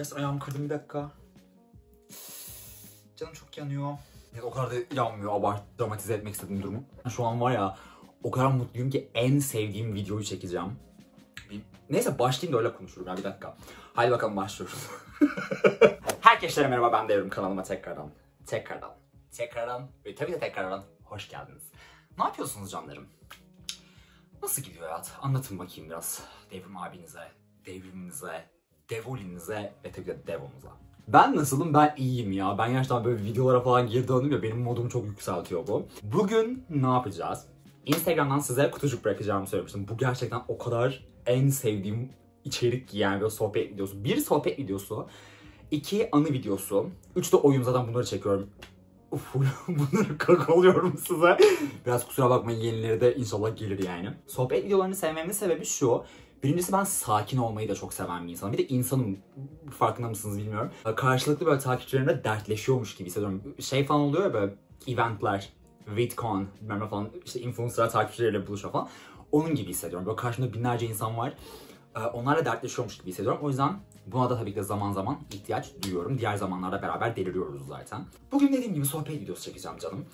Gerçekten ayağımı kırdım, bir dakika. Canım çok yanıyor. Ya, o kadar da yanmıyor, dramatize etmek istediğim durumu. Şu an var ya, o kadar mutluyum ki en sevdiğim videoyu çekeceğim. Neyse başlayayım da öyle konuşurum ya, bir dakika. Haydi bakalım başlıyoruz. Herkese merhaba, ben Devrim, kanalıma tekrardan ve tabii de tekrardan hoş geldiniz. Ne yapıyorsunuz canlarım? Nasıl gidiyor hayat? Anlatın bakayım biraz. Devrim abinize, devriminize, devolinize ve tabii de devomuza. Ben nasılım? Ben iyiyim ya. Ben gerçekten böyle videolara falan geri döndüm ya, benim modumu çok yükseltiyor bu. Bugün ne yapacağız? Instagram'dan size kutucuk bırakacağımı söylemiştim. Bu gerçekten o kadar en sevdiğim içerik ki yani, böyle sohbet videosu. Bir sohbet videosu, 2 anı videosu, 3 de oyun, zaten bunları çekiyorum. Uf, bunları kakalıyorum size. Biraz kusura bakmayın, yenileri de inşallah gelir yani. Sohbet videolarını sevmemin sebebi şu. Birincisi, ben sakin olmayı da çok seven bir insanım. Bir de insanım, farkında mısınız bilmiyorum. Karşılıklı böyle takipçilerimle dertleşiyormuş gibi hissediyorum. Şey falan oluyor ya, böyle eventler, VidCon, bilmem ne falan, işte influencer takipçileriyle buluşuyor falan. Onun gibi hissediyorum. Böyle karşımda binlerce insan var. Onlarla dertleşiyormuş gibi hissediyorum. O yüzden buna da tabii ki de zaman zaman ihtiyaç duyuyorum. Diğer zamanlarda beraber deliriyoruz zaten. Bugün dediğim gibi sohbet videosu çekeceğim canım.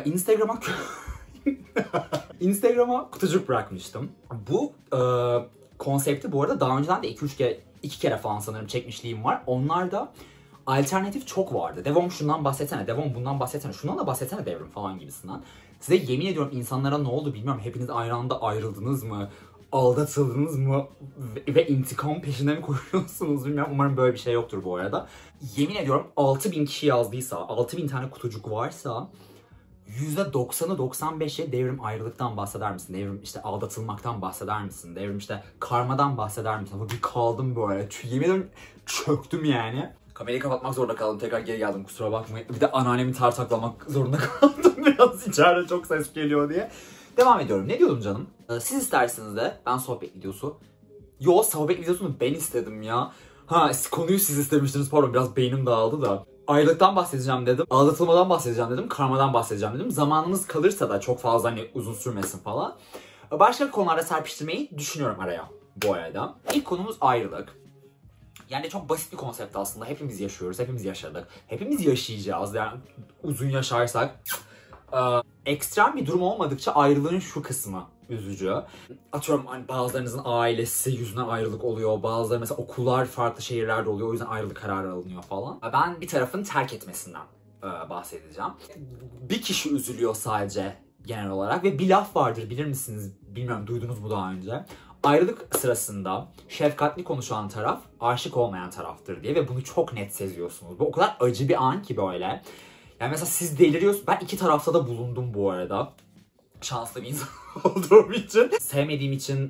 Instagram'a kutucuk bırakmıştım. Bu konsepti bu arada daha önceden de 2 kere falan sanırım çekmişliğim var. Onlarda alternatif çok vardı. Devom şundan bahsetsene, Devom bundan bahsetsene, şundan da bahsetsene Devrim falan gibisinden. Size yemin ediyorum, insanlara ne oldu bilmiyorum. Hepiniz aynı anda ayrıldınız mı? Aldatıldınız mı ve intikam peşine mi koşuyorsunuz bilmiyorum. Umarım böyle bir şey yoktur bu arada. Yemin ediyorum 6000 kişi yazdıysa, 6000 tane kutucuk varsa %90'ı 95'i Devrim ayrılıktan bahseder misin? Devrim işte aldatılmaktan bahseder misin? Devrim işte karmadan bahseder misin? Bir kaldım böyle. Yemin ediyorum çöktüm yani. Kamerayı kapatmak zorunda kaldım. Tekrar geri geldim, kusura bakmayın. Bir de anneannemi tartaklamak zorunda kaldım biraz, içeride çok ses geliyor diye. Devam ediyorum. Ne diyordum canım? Siz isterseniz de ben sohbet videosu... sohbet videosunu ben istedim ya. Konuyu siz istemiştiniz, pardon, biraz beynim dağıldı da. Ayrılıktan bahsedeceğim dedim. Aldatılmadan bahsedeceğim dedim. Karmadan bahsedeceğim dedim. Zamanınız kalırsa da çok fazla hani uzun sürmesin falan. Başka konularda serpiştirmeyi düşünüyorum araya bu arada. İlk konumuz ayrılık. Yani çok basit bir konsept aslında. Hepimiz yaşıyoruz, hepimiz yaşadık. Hepimiz yaşayacağız yani, uzun yaşarsak. Ekstrem bir durum olmadıkça ayrılığın şu kısmı üzücü. Atıyorum hani bazılarınızın ailesi yüzünden ayrılık oluyor. Bazıları mesela okullar farklı şehirlerde oluyor. O yüzden ayrılık kararı alınıyor falan. Ben bir tarafın terk etmesinden bahsedeceğim. Bir kişi üzülüyor sadece genel olarak ve bir laf vardır, bilir misiniz? Bilmiyorum, duydunuz mu daha önce? Ayrılık sırasında şefkatli konuşan taraf aşık olmayan taraftır diye ve bunu çok net seziyorsunuz. Bu o kadar acı bir an ki böyle. Yani mesela siz deliriyorsunuz. Ben 2 tarafta da bulundum bu arada. Şanslı bir insan olduğum için. Sevmediğim için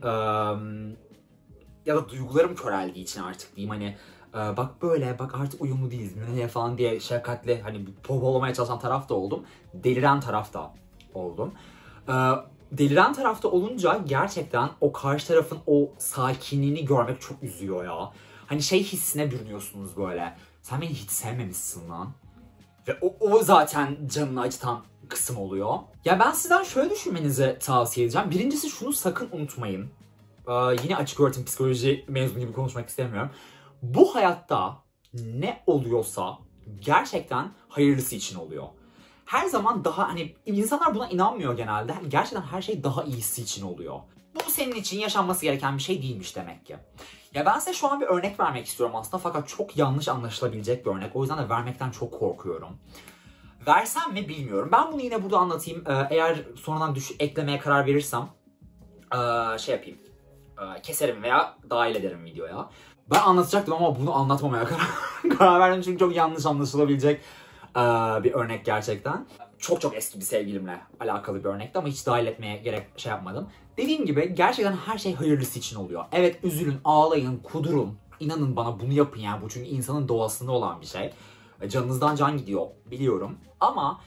ya da duygularım köreldiği için artık diyeyim, hani bak böyle, bak artık uyumlu değiliz ne falan diye şefkatli hani popolamaya çalışan taraf da oldum. Deliren taraf da oldum. Deliren tarafta olunca gerçekten o karşı tarafın o sakinliğini görmek çok üzüyor ya. Hani şey hissine bürünüyorsunuz böyle. Sen beni hiç sevmemişsin lan. Ve o zaten canını acıtan kısım oluyor. Ya ben sizden şöyle düşünmenizi tavsiye edeceğim. Birincisi, şunu sakın unutmayın. Yine açık öğretim psikoloji mezunu gibi konuşmak istemiyorum. Bu hayatta ne oluyorsa gerçekten hayırlısı için oluyor. Her zaman daha, hani insanlar buna inanmıyor genelde. Gerçekten her şey daha iyisi için oluyor. Bu senin için yaşanması gereken bir şey değilmiş demek ki. Ya ben size şu an bir örnek vermek istiyorum aslında, fakat çok yanlış anlaşılabilecek bir örnek. O yüzden de vermekten çok korkuyorum. Versem mi bilmiyorum. Ben bunu yine burada anlatayım. Eğer sonradan eklemeye karar verirsem şey yapayım. Keserim veya dahil ederim videoya. Ben anlatacaktım ama bunu anlatmamaya karar verdim çünkü çok yanlış anlaşılabilecek bir örnek gerçekten. Çok eski bir sevgilimle alakalı bir örnekti ama hiç dahil etmeye gerek yapmadım. Dediğim gibi gerçekten her şey hayırlısı için oluyor. Evet, üzülün, ağlayın, kudurun. İnanın bana, bunu yapın yani. Bu çünkü insanın doğasında olan bir şey. Canınızdan can gidiyor biliyorum. Ama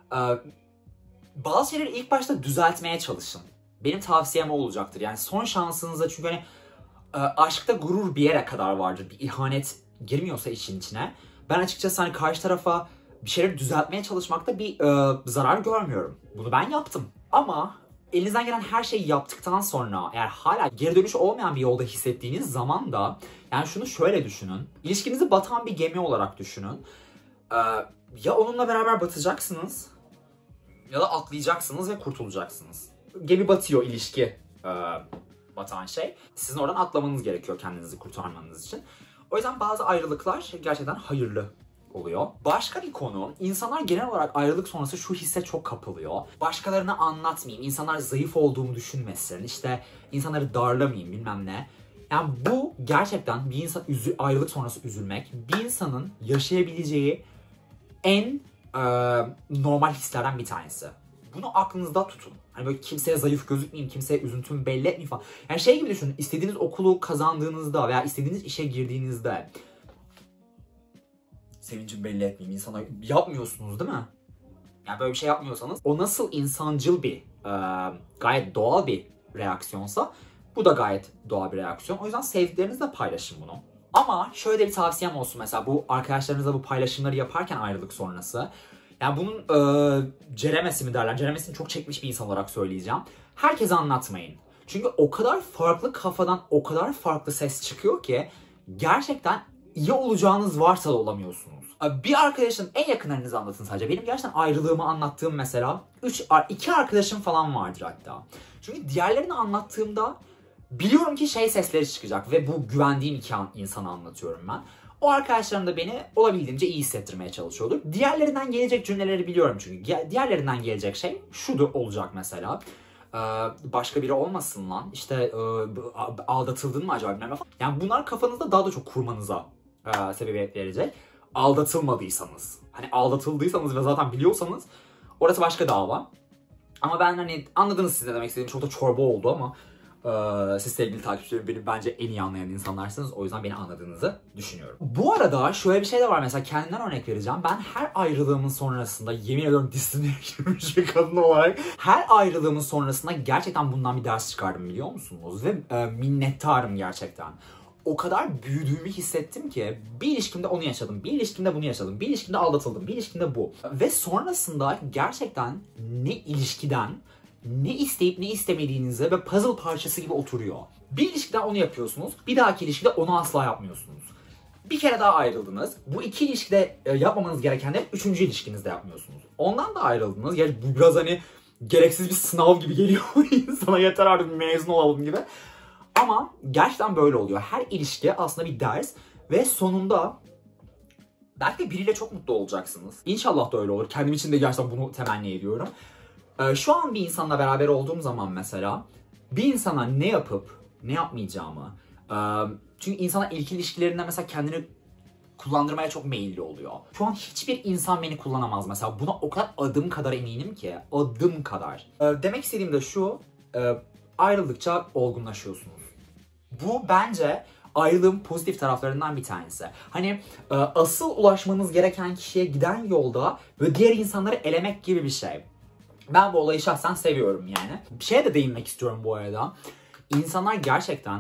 bazı şeyleri ilk başta düzeltmeye çalışın. Benim tavsiyem o olacaktır. Yani son şansınıza, çünkü hani aşkta gurur bir yere kadar vardır. Bir ihanet girmiyorsa işin içine. Ben açıkçası hani karşı tarafa bir şeyleri düzeltmeye çalışmakta bir zarar görmüyorum. Bunu ben yaptım. Ama elinizden gelen her şeyi yaptıktan sonra eğer hala geri dönüş olmayan bir yolda hissettiğiniz zaman da yani şunu şöyle düşünün. İlişkinizi batan bir gemi olarak düşünün. Ya onunla beraber batacaksınız ya da atlayacaksınız ve kurtulacaksınız. Gemi batıyor, ilişki batan şey. Sizin oradan atlamanız gerekiyor kendinizi kurtarmanız için. O yüzden bazı ayrılıklar gerçekten hayırlı oluyor. Başka bir konu, insanlar genel olarak ayrılık sonrası şu hisse çok kapılıyor. Başkalarına anlatmayayım, insanlar zayıf olduğumu düşünmesin, işte insanları darlamayayım bilmem ne. Yani bu gerçekten bir insan ayrılık sonrası üzülmek, bir insanın yaşayabileceği en normal hislerden bir tanesi. Bunu aklınızda tutun. Hani böyle kimseye zayıf gözükmeyeyim, kimseye üzüntümü belli etmeyeyim falan. Yani şey gibi düşünün, istediğiniz okulu kazandığınızda veya istediğiniz işe girdiğinizde sevincimi belli etmeyeyim, insana yapmıyorsunuz değil mi? Yani böyle bir şey yapmıyorsanız o nasıl insancıl bir, gayet doğal bir reaksiyonsa bu da gayet doğal bir reaksiyon. O yüzden sevdiklerinizle paylaşın bunu. Ama şöyle bir tavsiyem olsun, mesela bu arkadaşlarınızla bu paylaşımları yaparken ayrılık sonrası. Yani bunun ceremesi mi derler, ceremesini çok çekmiş bir insan olarak söyleyeceğim. Herkese anlatmayın. Çünkü o kadar farklı kafadan o kadar farklı ses çıkıyor ki gerçekten iyi olacağınız varsa da olamıyorsunuz. Bir arkadaşın en yakınlarınızı anlatın sadece. Benim gerçekten ayrılığımı anlattığım mesela 2 arkadaşım falan vardır hatta. Çünkü diğerlerini anlattığımda biliyorum ki şey sesleri çıkacak ve bu güvendiğim 2 insanı anlatıyorum ben. O arkadaşlarım da beni olabildiğince iyi hissettirmeye çalışıyordur. Diğerlerinden gelecek cümleleri biliyorum çünkü. Diğerlerinden gelecek şey şudur olacak mesela. Başka biri olmasın lan. İşte aldatıldın mı acaba bilmem ne falan. Yani bunlar kafanızda daha da çok kurmanıza sebebiyet verecek. Aldatılmadıysanız. Hani aldatıldıysanız ve zaten biliyorsanız orası başka dava. Ama ben hani anladınız siz ne demek istediğim, çok da çorba oldu ama siz sevgili takipçilerim beni bence en iyi anlayan insanlarsınız. O yüzden beni anladığınızı düşünüyorum. Bu arada şöyle bir şey de var, mesela kendimden örnek vereceğim. Ben her ayrılığımın sonrasında, yemin ediyorum Disney'e girmiş bir kadın olarak, her ayrılığımın sonrasında gerçekten bundan bir ders çıkardım biliyor musunuz? Ve minnettarım gerçekten. O kadar büyüdüğümü hissettim ki bir ilişkimde onu yaşadım, bir ilişkimde bunu yaşadım, bir ilişkimde aldatıldım, bir ilişkimde bu. Ve sonrasında gerçekten ne ilişkiden, ne isteyip ne istemediğinize ve puzzle parçası gibi oturuyor. Bir ilişkiden onu yapıyorsunuz, bir dahaki ilişkide onu asla yapmıyorsunuz. Bir kere daha ayrıldınız, bu 2 ilişkide yapmamanız gerekenleri 3. ilişkinizde yapmıyorsunuz. Ondan da ayrıldınız, yani bu biraz hani gereksiz bir sınav gibi geliyor insana, yeter artık mezun olalım gibi. Ama gerçekten böyle oluyor. Her ilişki aslında bir ders ve sonunda belki de biriyle çok mutlu olacaksınız. İnşallah da öyle olur. Kendim için de gerçekten bunu temenni ediyorum. Şu an bir insanla beraber olduğum zaman mesela bir insana ne yapıp ne yapmayacağımı, çünkü insanlar ilk ilişkilerinde mesela kendini kullandırmaya çok meyilli oluyor. Şu an hiçbir insan beni kullanamaz mesela. Buna o kadar adım kadar eminim ki. Adım kadar. Demek istediğim de şu, ayrıldıkça olgunlaşıyorsunuz. Bu bence ayrılığın pozitif taraflarından bir tanesi. Hani asıl ulaşmanız gereken kişiye giden yolda ve diğer insanları elemek gibi bir şey. Ben bu olayı şahsen seviyorum yani. Bir şeye de değinmek istiyorum bu arada. İnsanlar gerçekten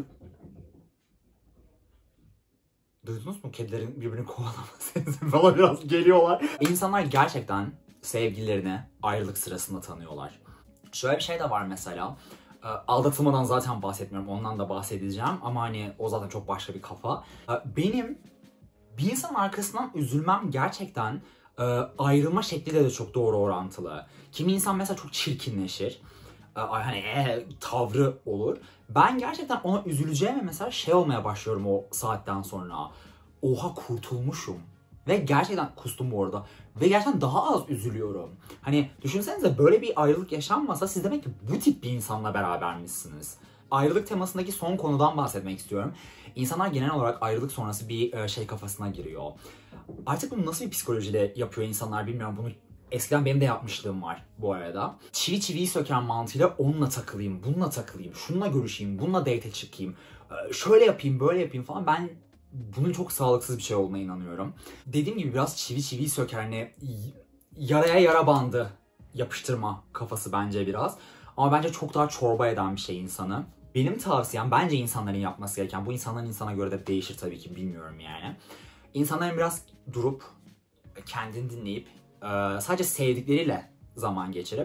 Duydunuz mu kedilerin birbirini kovalama sesi falan, biraz geliyorlar. İnsanlar gerçekten sevgililerini ayrılık sırasında tanıyorlar. Şöyle bir şey de var mesela. Aldatılmadan zaten bahsetmiyorum, ondan da bahsedeceğim ama hani o zaten çok başka bir kafa. Benim bir insanın arkasından üzülmem gerçekten ayrılma şekliyle de çok doğru orantılı. Kimi insan mesela çok çirkinleşir. Hani tavrı olur. Ben gerçekten ona üzüleceğime mesela şey olmaya başlıyorum o saatten sonra. Oha kurtulmuşum. Ve gerçekten kustum bu arada. Ve gerçekten daha az üzülüyorum. Hani düşünsenize böyle bir ayrılık yaşanmasa siz demek ki bu tip bir insanla berabermişsiniz. Ayrılık temasındaki son konudan bahsetmek istiyorum. İnsanlar genel olarak ayrılık sonrası bir şey kafasına giriyor. Artık bunu nasıl bir psikolojiyle yapıyor insanlar bilmiyorum. Bunu eskiden benim de yapmışlığım var bu arada. Çivi çiviyi söken mantığıyla onunla takılayım, bununla takılayım, şununla görüşeyim, bununla date çıkayım, şöyle yapayım, böyle yapayım falan. Ben bunun çok sağlıksız bir şey olduğuna inanıyorum. Dediğim gibi biraz çivi çiviyi söker, hani yaraya yara bandı yapıştırma kafası bence biraz. Ama bence çok daha çorba eden bir şey insanı. Benim tavsiyem, bence insanların yapması gereken, bu insanların insana göre de değişir tabii ki, bilmiyorum yani. İnsanların biraz durup kendini dinleyip sadece sevdikleriyle zaman geçirip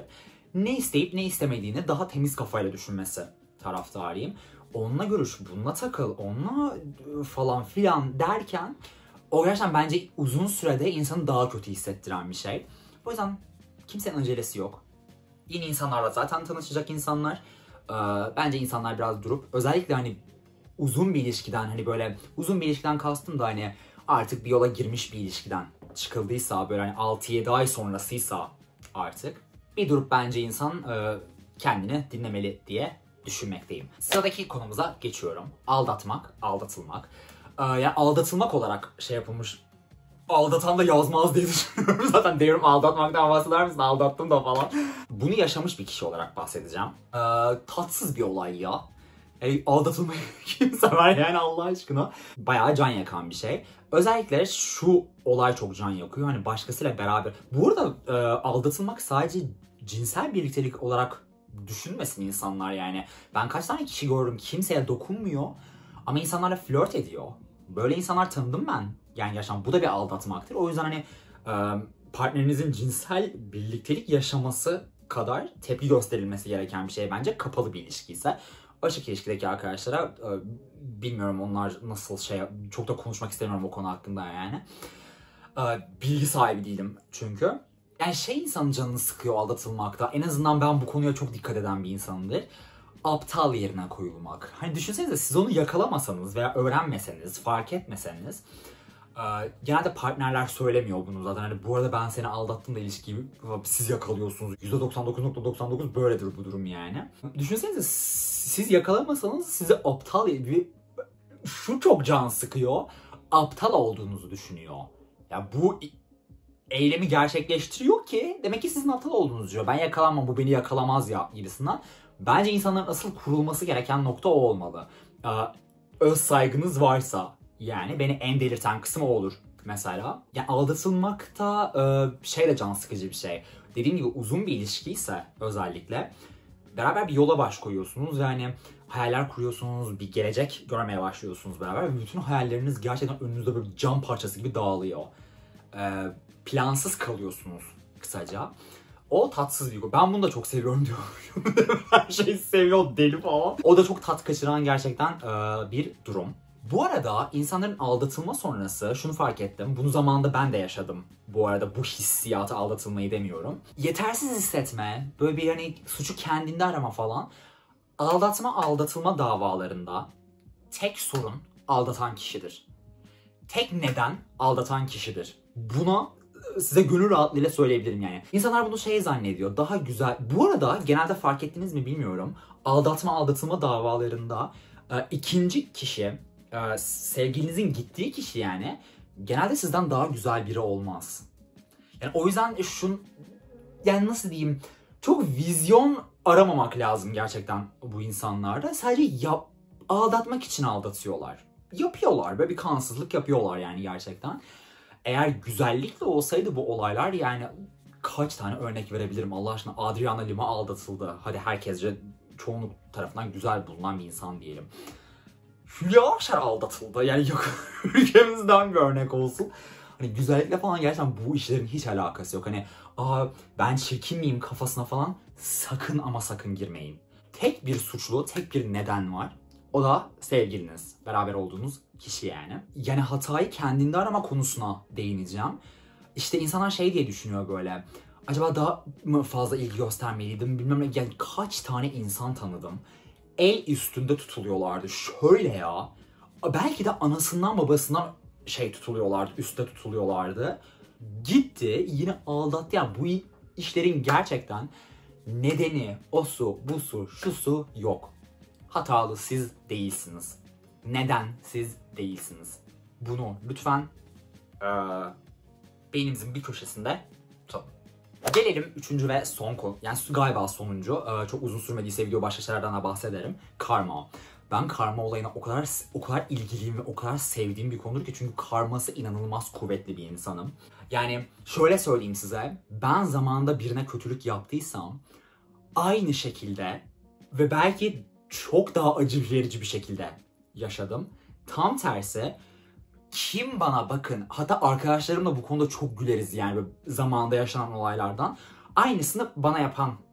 ne isteyip ne istemediğini daha temiz kafayla düşünmesi taraftarıyım. Onunla görüş, bununla takıl, onunla falan filan derken o gerçekten bence uzun sürede insanı daha kötü hissettiren bir şey. O yüzden kimsenin acelesi yok. Yeni insanlarla zaten tanışacak insanlar. Bence insanlar biraz durup özellikle hani uzun bir ilişkiden, hani böyle uzun bir ilişkiden kastım da hani artık bir yola girmiş bir ilişkiden çıkıldıysa, böyle hani 6-7 ay sonrasıysa artık bir durup bence insan kendini dinlemeli diye düşünmekteyim. Sıradaki konumuza geçiyorum. Aldatmak, aldatılmak. Yani aldatılmak olarak şey yapılmış. Aldatan da yazmaz diye düşünüyorum. Zaten devrim aldatmaktan bahseder misin? Aldattım da falan. Bunu yaşamış bir kişi olarak bahsedeceğim. Tatsız bir olay ya. Aldatılmayı kim sever yani Allah aşkına? Bayağı can yakan bir şey. Özellikle şu olay çok can yakıyor. Hani başkasıyla beraber. Bu arada aldatılmak sadece cinsel birliktelik olarak düşünmesin insanlar yani. Ben kaç tane kişi gördüm, kimseye dokunmuyor ama insanlarla flört ediyor. Böyle insanlar tanıdım ben. Yani yaşam bu da bir aldatmaktır. O yüzden hani partnerinizin cinsel birliktelik yaşaması kadar tepki gösterilmesi gereken bir şey bence kapalı bir ilişki ise. Açık ilişkideki arkadaşlara bilmiyorum onlar nasıl şey, çok da konuşmak istemiyorum o konu hakkında yani. Bilgi sahibi değilim çünkü. Yani şey insanın canını sıkıyor aldatılmakta. En azından ben bu konuya çok dikkat eden bir insanımdır. Aptal yerine koyulmak. Hani düşünsenize siz onu yakalamasanız veya öğrenmeseniz, fark etmeseniz. Genelde partnerler söylemiyor bunu zaten. Hani bu arada ben seni aldattım da ilişkiyi siz yakalıyorsunuz. %99.99 böyledir bu durum yani. Düşünsenize siz yakalamasanız sizi aptal şu çok can sıkıyor. Aptal olduğunuzu düşünüyor. Ya bu eylemi gerçekleştiriyor ki demek ki sizin aptal olduğunuzu diyor. Ben yakalanmam, bu beni yakalamaz ya gibisinden. Bence insanların asıl kurulması gereken nokta o olmalı. Öz saygınız varsa yani beni en delirten kısmı o olur mesela. Yani aldatılmak da şey de can sıkıcı bir şey. Dediğim gibi uzun bir ilişkiyse özellikle beraber bir yola baş koyuyorsunuz. Yani hayaller kuruyorsunuz, bir gelecek görmeye başlıyorsunuz beraber. Ve bütün hayalleriniz gerçekten önünüzde böyle cam parçası gibi dağılıyor. Plansız kalıyorsunuz kısaca. O tatsız bir. Ben bunu da çok seviyorum diyorum. Her şeyi seviyor deli falan. O da çok tat kaçıran gerçekten bir durum. Bu arada insanların aldatılma sonrası şunu fark ettim. Bunu zamanında ben de yaşadım. Bu arada bu hissiyatı, aldatılmayı demiyorum. Yetersiz hissetme, böyle bir hani suçu kendinde arama falan. Aldatılma davalarında tek sorun aldatan kişidir. Tek neden aldatan kişidir. Buna size gönül rahatlığıyla söyleyebilirim yani. İnsanlar bunu şey zannediyor. Daha güzel. Bu arada genelde fark ettiniz mi bilmiyorum. Aldatılma davalarında ikinci kişi, sevgilinizin gittiği kişi yani genelde sizden daha güzel biri olmaz. Yani o yüzden yani nasıl diyeyim, çok vizyon aramamak lazım gerçekten bu insanlarda. Sadece aldatmak için aldatıyorlar. Yapıyorlar. Böyle bir kansızlık yapıyorlar yani gerçekten. Eğer güzellikle olsaydı bu olaylar yani kaç tane örnek verebilirim Allah aşkına. Adriana Lima aldatıldı. Hadi herkesce çoğunluk tarafından güzel bulunan bir insan diyelim. Hülya Avşar aldatıldı. Yani yok ülkemizden bir örnek olsun. Hani güzellikle falan gerçekten bu işlerin hiç alakası yok. Hani ben çirkin miyim kafasına falan sakın ama sakın girmeyin. Tek bir suçlu, tek bir neden var. O da sevgiliniz. Beraber olduğunuz kişi yani. Yani hatayı kendinde arama konusuna değineceğim. İşte insanlar şey diye düşünüyor böyle. Acaba daha mı fazla ilgi göstermeliydim bilmem ne. Yani kaç tane insan tanıdım. El üstünde tutuluyorlardı. Şöyle ya. Belki de anasından babasından tutuluyorlardı. Üstte tutuluyorlardı. Gitti yine aldattı. Yani bu işlerin gerçekten nedeni, osu, busu, şusu yok. Hatalı siz değilsiniz. Neden siz değilsiniz? Bunu lütfen beynimizin bir köşesinde tutun. Gelelim üçüncü ve son konu. Yani galiba sonuncu. Çok uzun sürmediyse video başka şeylerden de bahsederim. Karma. Ben karma olayına o kadar ilgiliyim ve o kadar sevdiğim bir konudur ki çünkü karması inanılmaz kuvvetli bir insanım. Yani şöyle söyleyeyim size. Ben zamanında birine kötülük yaptıysam aynı şekilde ve belki çok daha acı verici bir şekilde yaşadım. Tam tersi kim bana bakın, hatta arkadaşlarımla bu konuda çok güleriz yani zamanında yaşanan olaylardan. Aynısını bana yapan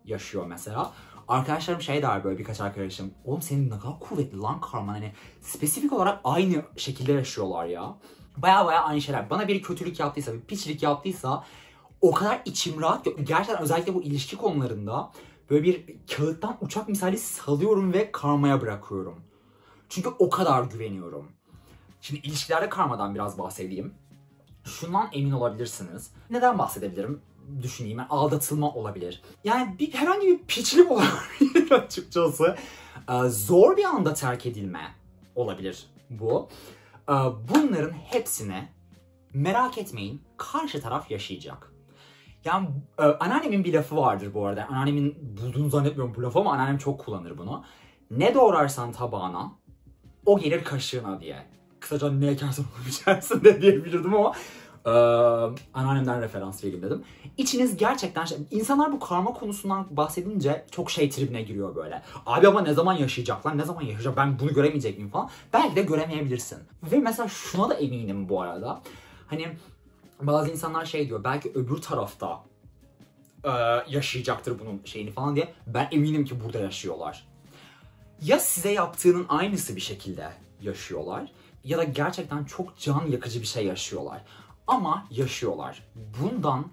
yaşıyor mesela. Arkadaşlarım şey der böyle, birkaç arkadaşım. Oğlum senin ne kadar kuvvetli lan karman, hani spesifik olarak aynı şekilde yaşıyorlar ya. Baya aynı şeyler. Bana biri kötülük yaptıysa, bir piçlik yaptıysa o kadar içim rahat ki. Gerçekten özellikle bu ilişki konularında böyle bir kağıttan uçak misali salıyorum ve karmaya bırakıyorum. Çünkü o kadar güveniyorum. Şimdi ilişkilerde karmadan biraz bahsedeyim. Şundan emin olabilirsiniz. Neden bahsedebilirim? Düşüneyim. Yani aldatılma olabilir. Yani herhangi bir piçlik olabilir açıkçası. Zor bir anda terk edilme olabilir bu. Bunların hepsini merak etmeyin, karşı taraf yaşayacak. Yani anneannemin bir lafı vardır bu arada. Anneannemin bulduğunu zannetmiyorum bu lafı ama anneannem çok kullanır bunu. Ne doğrarsan tabağına, o gelir kaşığına diye. Kısaca ne ekersen onu biçersin de diyebilirdim ama anneannemden referans vereyim dedim. İçiniz gerçekten insanlar bu karma konusundan bahsedince çok şey tribine giriyor böyle. Abi ama ne zaman yaşayacaklar, ne zaman yaşayacak, ben bunu göremeyecek miyim falan. Belki de göremeyebilirsin. Ve mesela şuna da eminim bu arada. Hani bazı insanlar şey diyor, belki öbür tarafta yaşayacaktır bunun şeyini falan diye. Ben eminim ki burada yaşıyorlar. Ya size yaptığının aynısı bir şekilde yaşıyorlar ya da gerçekten çok can yakıcı bir şey yaşıyorlar. Ama yaşıyorlar. Bundan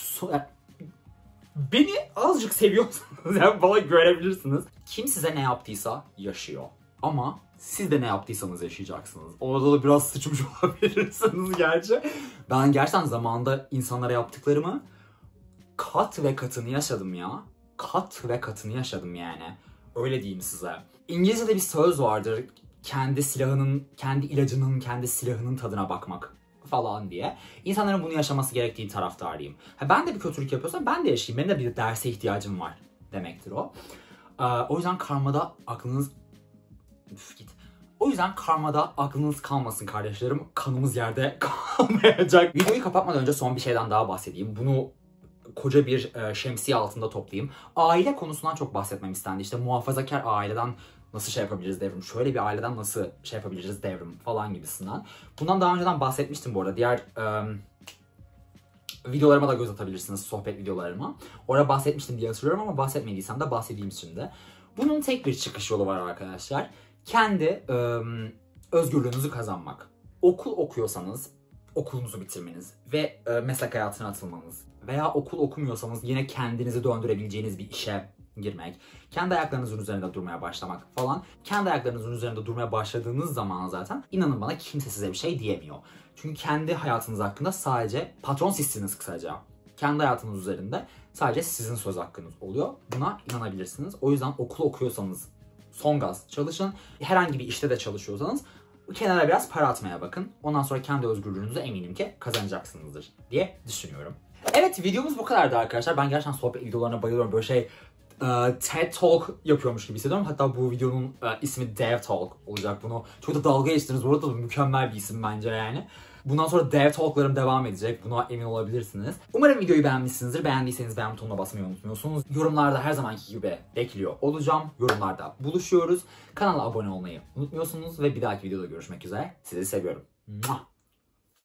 beni azıcık seviyorsanız yani bana görebilirsiniz. Kim size ne yaptıysa yaşıyor. Ama siz de ne yaptıysanız yaşayacaksınız. Orada da biraz sıçmış olabilirsiniz gerçi. Ben gerçekten zamanında insanlara yaptıklarımı kat ve katını yaşadım ya. Kat ve katını yaşadım yani. Öyle diyeyim size. İngilizce'de bir söz vardır. Kendi silahının, kendi ilacının, kendi silahının tadına bakmak falan diye. İnsanların bunu yaşaması gerektiği taraftarıyım. Ben de bir kötülük yapıyorsam ben de yaşayayım. Benim de bir derse ihtiyacım var demektir o. O yüzden karmada aklınız... Üf, git. O yüzden karmada aklınız kalmasın kardeşlerim. Kanımız yerde kalmayacak. Videoyu kapatmadan önce son bir şeyden daha bahsedeyim. Bunu koca bir şemsiye altında toplayayım. Aile konusundan çok bahsetmem istendi. İşte muhafazakar aileden nasıl şey yapabiliriz devrim, şöyle bir aileden nasıl şey yapabiliriz devrim falan gibisinden. Bundan daha önceden bahsetmiştim bu arada. Diğer videolarıma da göz atabilirsiniz, sohbet videolarıma. Orada bahsetmiştim diye hatırlıyorum ama bahsetmediysem de bahsedeyim şimdi. Bunun tek bir çıkış yolu var arkadaşlar. Kendi özgürlüğünüzü kazanmak. Okul okuyorsanız okulunuzu bitirmeniz ve meslek hayatına atılmanız veya okul okumuyorsanız yine kendinizi döndürebileceğiniz bir işe girmek, kendi ayaklarınızın üzerinde durmaya başlamak falan. Kendi ayaklarınızın üzerinde durmaya başladığınız zaman zaten inanın bana kimse size bir şey diyemiyor. Çünkü kendi hayatınız hakkında sadece patron sizsiniz kısaca. Kendi hayatınız üzerinde sadece sizin söz hakkınız oluyor. Buna inanabilirsiniz. O yüzden okul okuyorsanız son gaz çalışın. Herhangi bir işte de çalışıyorsanız kenara biraz para atmaya bakın. Ondan sonra kendi özgürlüğünüzü eminim ki kazanacaksınızdır diye düşünüyorum. Evet, videomuz bu kadardı arkadaşlar. Ben gerçekten sohbet videolarına bayılıyorum. Böyle şey TED Talk yapıyormuş gibi hissediyorum. Hatta bu videonun ismi Dev Talk olacak. Bunu çok da dalga geçtiniz. Bu arada da mükemmel bir isim bence yani. Bundan sonra Dev Talk'larım devam edecek. Buna emin olabilirsiniz. Umarım videoyu beğenmişsinizdir. Beğendiyseniz beğen butonuna basmayı unutmuyorsunuz. Yorumlarda her zamanki gibi bekliyor olacağım. Yorumlarda buluşuyoruz. Kanala abone olmayı unutmuyorsunuz. Ve bir dahaki videoda görüşmek üzere. Sizi seviyorum. Mua.